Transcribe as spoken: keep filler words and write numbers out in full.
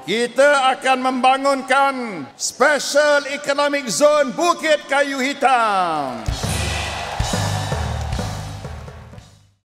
kita akan membangunkan Special Economic Zone Bukit Kayu Hitam.